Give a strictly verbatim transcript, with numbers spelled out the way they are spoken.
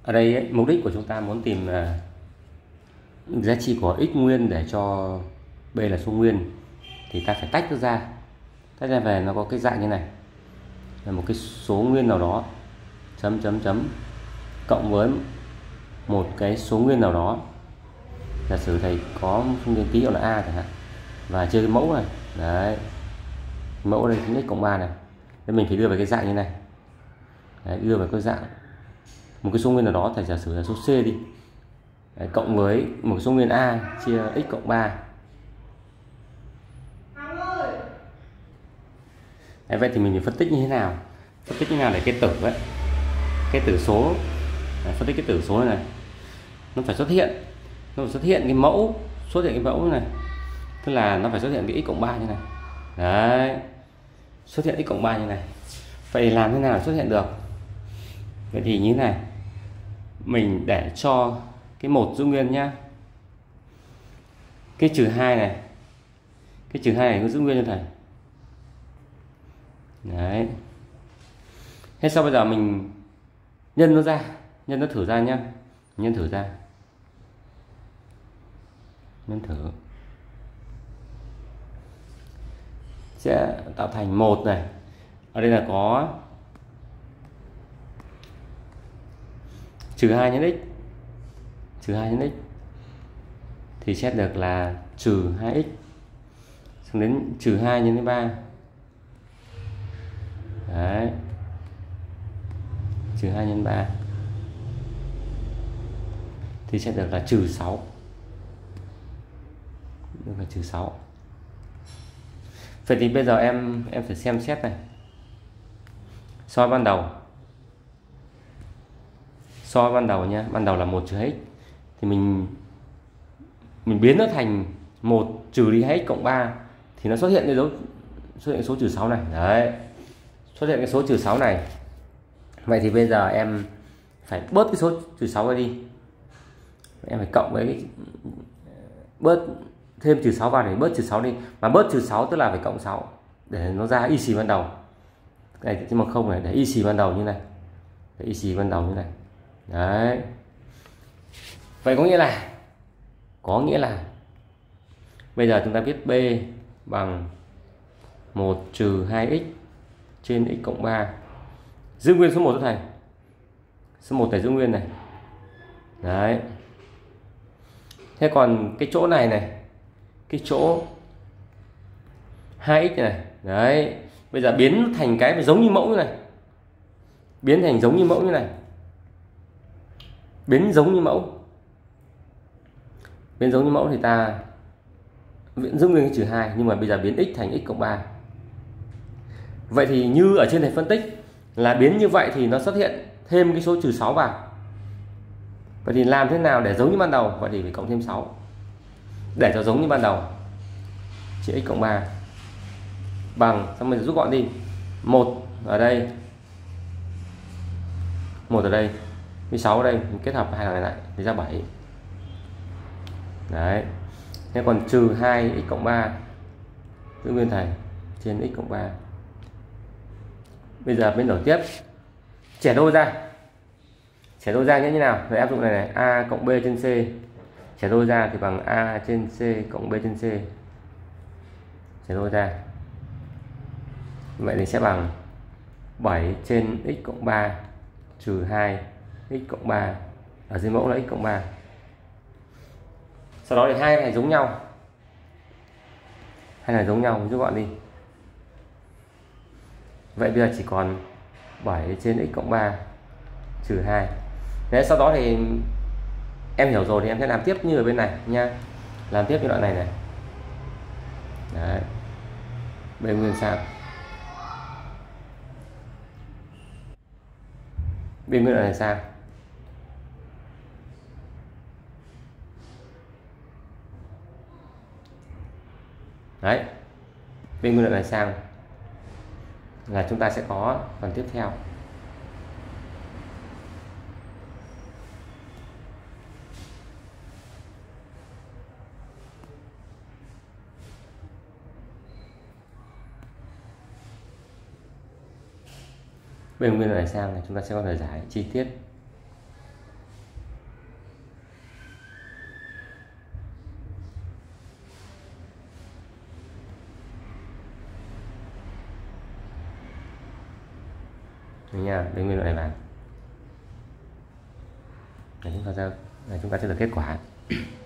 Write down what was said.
Ở đây ấy, mục đích của chúng ta muốn tìm là giá trị của x nguyên để cho b là số nguyên, thì ta phải tách nó ra. Tách ra về nó có cái dạng như này, là một cái số nguyên nào đó chấm chấm chấm cộng với một cái số nguyên nào đó. Giả sử thầy có phương viên ký hiệu là a chẳng hạn, và chơi cái mẫu này, đấy, mẫu đây chính x cộng ba này, nên mình phải đưa về cái dạng như này. Đấy, đưa về cái dạng một cái số nguyên nào đó, thầy giả sử là số c đi. Đấy, cộng với một số nguyên a chia x cộng ba. Đấy, vậy thì mình phải phân tích như thế nào? Phân tích như thế nào để cái tử ấy, cái tử số, đấy, phân tích cái tử số này, này nó phải xuất hiện, nó phải xuất hiện cái mẫu, xuất hiện cái mẫu này, tức là nó phải xuất hiện cái x cộng ba như này. Đấy, xuất hiện x cộng ba như này. Vậy làm thế nào để xuất hiện được? Vậy thì như thế này, mình để cho cái một giữ nguyên nhá, cái trừ hai này, cái trừ hai này nó giữ nguyên cho thầy. Đấy, thế sau bây giờ mình nhân nó ra, nhân nó thử ra nhá, nhân thử ra, nhân thử sẽ tạo thành một này. Ở đây là có trừ hai nhân x, trừ hai nhân x thì xét được là trừ hai x, xong đến trừ hai nhân với ba. Đấy, trừ hai nhân ba thì sẽ được là trừ sáu, được là trừ sáu. Vậy thì bây giờ em em phải xem xét này, so ban đầu, so ban đầu nhá, ban đầu là một trừ x, thì mình mình biến nó thành một trừ đi hai x cộng ba, thì nó xuất hiện cái dấu, xuất hiện số trừ sáu này. Đấy, xuất hiện cái số trừ sáu này. Vậy thì bây giờ em phải bớt cái số trừ sáu này đi, em phải cộng với cái, bớt thêm trừ sáu vào để bớt trừ sáu đi, mà bớt trừ sáu tức là phải cộng sáu để nó ra y xì ban đầu. Đây chứ mà không này, để y xì ban đầu như này, để y xì ban đầu như này. Đấy, vậy có nghĩa là có nghĩa là bây giờ chúng ta viết b bằng một trừ hai x trên x cộng ba, giữ nguyên số một cho thầy, số một này giữ nguyên này. Đấy, thế còn cái chỗ này này, cái chỗ hai x này, đấy, bây giờ biến thành cái giống như mẫu như này, biến thành giống như mẫu như này, biến giống như mẫu, biến giống như mẫu thì ta vẫn giữ nguyên cái trừ hai, nhưng mà bây giờ biến x thành x cộng ba. Vậy thì như ở trên này phân tích là biến như vậy thì nó xuất hiện thêm cái số trừ sáu vào. Vậy thì làm thế nào để giống như ban đầu? Vậy thì phải cộng thêm sáu để cho giống như ban đầu, chia x cộng ba bằng, xong mình rút gọn đi, một ở đây, một ở đây, với sáu ở đây, mình kết hợp hai này lại thì ra bảy. Đấy, thế còn trừ hai x cộng ba giữ nguyên thầy trên x cộng ba. Bây giờ biến đổi tiếp, trẻ đôi ra, trẻ đôi ra như thế nào? Rồi áp dụng này này, a cộng b trên c, trẻ đôi ra thì bằng a trên c cộng b trên c, trẻ đôi ra. Vậy thì sẽ bằng bảy trên x cộng ba trừ hai x cộng ba, ở dưới mẫu là x cộng ba. Sau đó thì hai này giống nhau, hai này giống nhau, rút gọn đi. Vậy bây giờ chỉ còn bảy trên x cộng ba trừ hai. Thế sau đó thì em hiểu rồi thì em sẽ làm tiếp như ở bên này nha, làm tiếp cái đoạn này này. Đấy, bên nguyên sang, bên nguyên đoạn này sang. Đấy, bên nguyên đoạn này sang là chúng ta sẽ có phần tiếp theo. Bên nguyên đoạn này sang này chúng ta sẽ có lời giải chi tiết. Đấy nha, đây nguyên đoạn này vào. Để chúng ta ra, để chúng ta sẽ được kết quả.